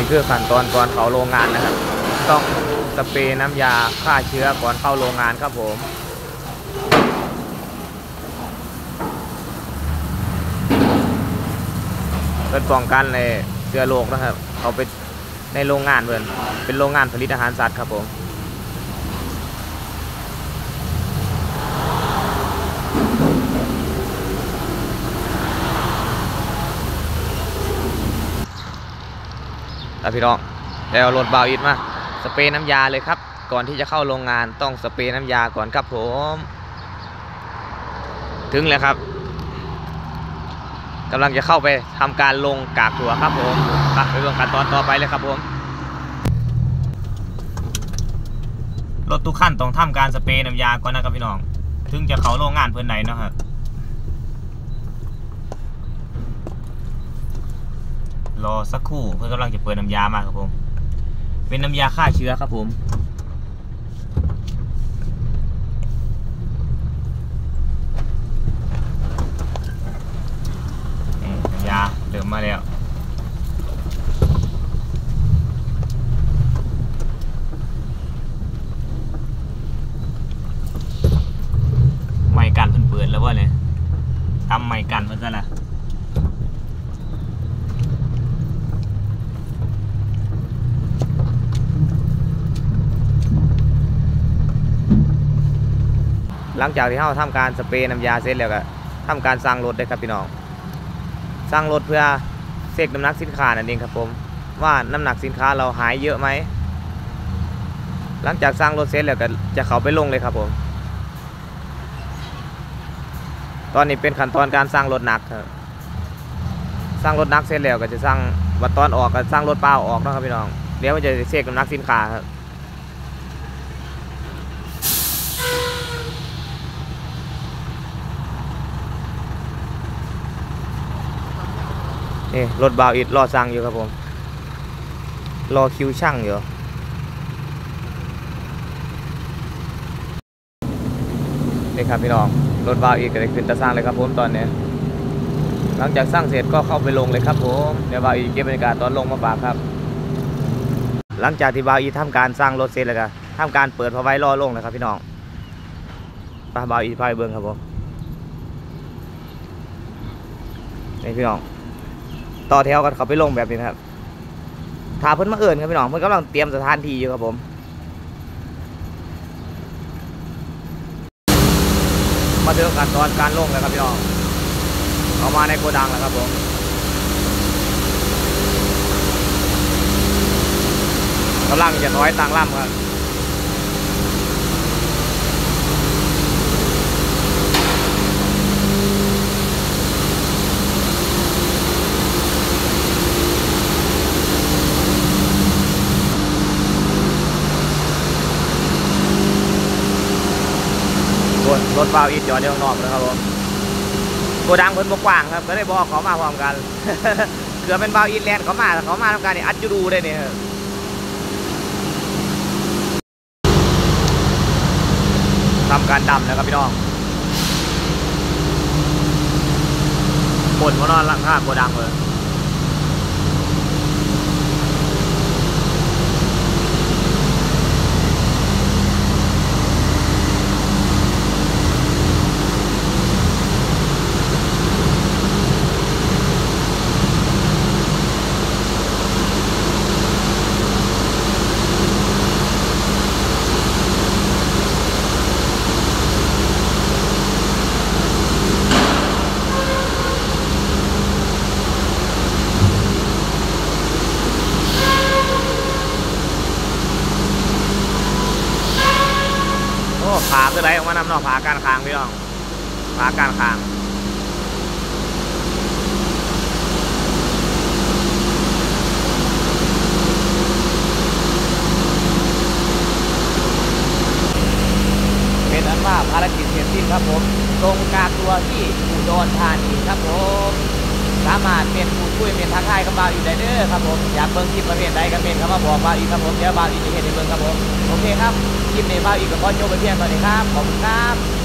นี่คือขั้นตอนก่อนเข้าโรงงานนะครับต้องสเปรย์น้ำยาฆ่าเชื้อก่อนเข้าโรงงานครับผมเพื่อป้องกันในเชื้อโรคนะครับเขาไปในโรงงานเป็นโรงงานผลิตอาหารสัตว์ครับผมพี่น้องแล้วรถบาวอิดมาสเปรย์น้ำยาเลยครับก่อนที่จะเข้าโรงงานต้องสเปรย์น้ำยาก่อนครับผมถึงแล้วครับกำลังจะเข้าไปทำการลงกากถั่วครับผมไปเรื่องขั้นตอนต่อไปเลยครับผมรถทุกขั้นต้องทำการสเปรย์น้ำยาก่อนนะครับพี่น้องถึงจะเข้าโรงงานเพื่อนไหนนะครับรอสักครู่เพื่อกำลังจะเปิดน้ำยามาครับผมเป็นน้ำยาฆ่าเชื้อครับผมน้ำยาเริ่มมาแล้วไม้กันเพิ่นเปิดแล้ววะเนี่ยทำไม้กันเพิ่นซะละหลังจากที่เราทำการสเปรย์น้ำยาเสร็จแล้วก็ทำการสร้างรถได้ครับพี่น้องสร้างรถเพื่อเช็คน้ำหนักสินค้านั่นเองครับผมว่าน้ำหนักสินค้าเราหายเยอะไหมหลังจากสร้างรถเสร็จแล้วก็จะเข้าไปลงเลยครับผมตอนนี้เป็นขั้นตอนการสร้างรถหนักครับสร้างรถหนักเสร็จแล้วก็จะสร้างวัดตอนออกก็สร้างรถเปล่าออกนะครับพี่น้องเดี๋ยวมันจะเช็คน้ำหนักสินค้าครับนี่รถบาวอิดรอสั่งอยู่ครับผมรอคิวช่างอยู่นี่ครับพี่น้องรถบาวอิดก็ได้ขึ้นตะสร้างเลยครับผมตอนนี้หลังจากสร้างเสร็จก็เข้าไปลงเลยครับผมเดี๋ยวบาวอิดเก็บบรรยากาศตอนลงมาฝากครับหลังจากที่บาวอิดทำการสร้างรถเสร็จแล้วก็ทำการเปิดพอไว้รอลงเลยครับพี่น้องบาวอิดพายเบิ้งครับผมนี่พี่น้องต่อแถวกันเขาไปลงแบบนี้นะครับถ้าเพิ่นมาเอิญครับพี่น้องเพิ่นกำลังเตรียมสถานที่อยู่ครับผมมาถึงขั้นตอนการลงแล้วครับพี่น้องเอามาในโกดังแล้วครับผมกำลังจะถอยต่างลำครับรถเปล่าอีจอดอยู่ข้างนอกนะครับผมโกดังเพิ่นบกว้างครับก็ได้บอกเขามาพร้อมกันเกือบเป็นเปล่าอีแลนด์เขามาทำการนี่อัดจูดูได้เนี่ยทำการดำนะครับพี่น้องบนเขานอนหลังคาโกดังเลยผาคือไรออกมานำนอกผาการคางพี่น้องผาการคางเป็นอันว่าภารกิจเสร็จสิ้นครับผมตรงกากตัวที่อุดรธานีครับผมสามารถเป็นผู้ช่วยเป็นทักทายกับบ่าวอีกได้เด้อครับผมอยากเบิ่งคลิปประเภทใดก็เป็นครับว่าบอกบ่าวอีกครับผมเดี๋ยวบ่าวอีกจะเห็นในเบิ่งครับผมโอเคครับคลิปนี้บ่าวอีกก็ขอจบไปเพียงเท่านี้ครับขอบคุณครับ